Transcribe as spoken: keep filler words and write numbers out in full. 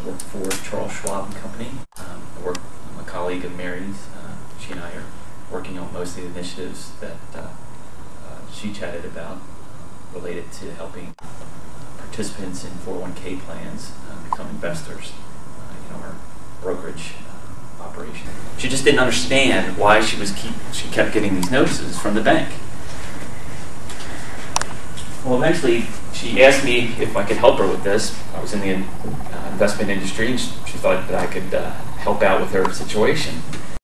work for Charles Schwab and Company. Um, I work, I'm a colleague of Mary's. Uh, she and I are working on most of the initiatives that uh, uh, she chatted about related to helping participants in four oh one K plans uh, become investors uh, in our brokerage uh, operation. She just didn't understand why she was keep she kept getting these notices from the bank. Well, eventually she asked me if I could help her with this. I was in the uh, investment industry, and she, she thought that I could uh, help out with her situation.